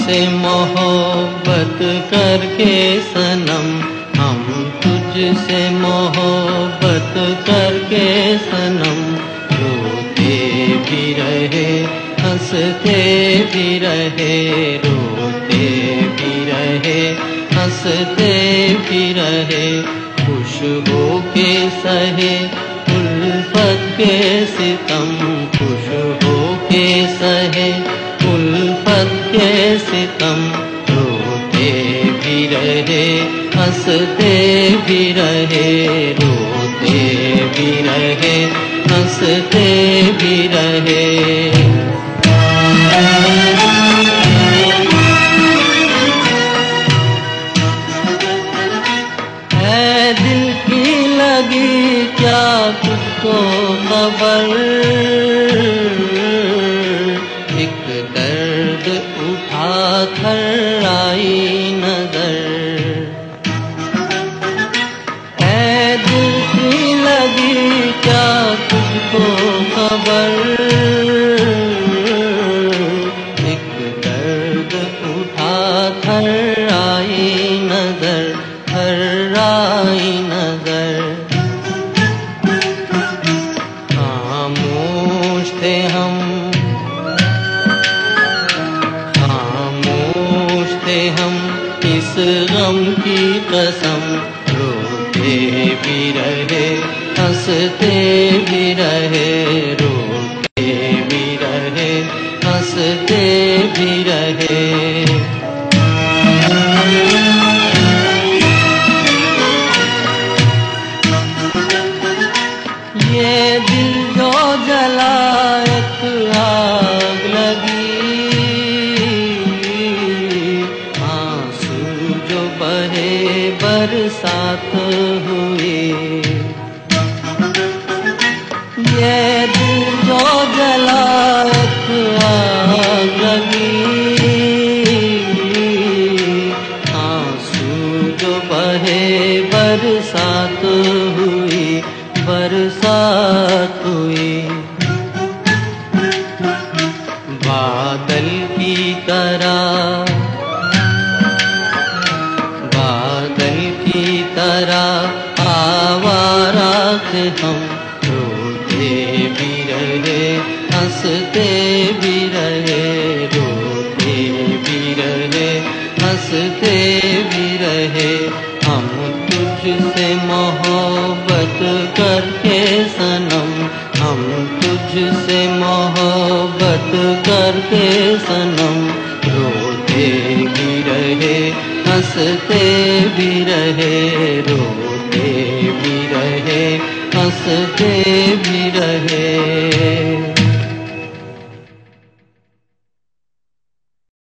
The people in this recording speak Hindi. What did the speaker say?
तुझसे मोहब्बत करके सनम, हम तुझसे मोहब्बत करके सनम, रोते भी रहे हंसते भी रहे, रोते भी रहे हंसते भी रहे, खुश हो के सहे उल्फत के सितम, खुश हो के सहे उल्फत के सितम, रोते भी रहे हंसते भी रहे, रोते भी रहे हंसते भी रहे। है दिल की लगी क्या तुझको खबर, एक दर्द उठा कर आई नजर, है दिल की लगी क्या तुझको खबर, एक दर्द उठा कर आई नजर, हर आई नजर। खामोश थे हम, खामोश थे हम इस गम की कसम, रोते भी रहे हंसते भी रहे, रोते भी रहे हंसते भी रहे। ये दिल जो जला एक आग लगी, आंसू जो बहे बरसात हुई, ये दिल जो जला एक आग लगी, आंसू जो बहे बरसात हुई, बरसात हुई। बादल की तरह, बादल की तरह आवारा थे हम, रोते भी रहे हंसते भी रहे, रोते भी रहे हंसते भी रहे, हम तुझसे मोहब्बत करके सनम, हम तुझसे मोहब्बत करके सनम, रोते भी रहे हंसते भी रहे, रोते भी रहे हंसते भी रहे।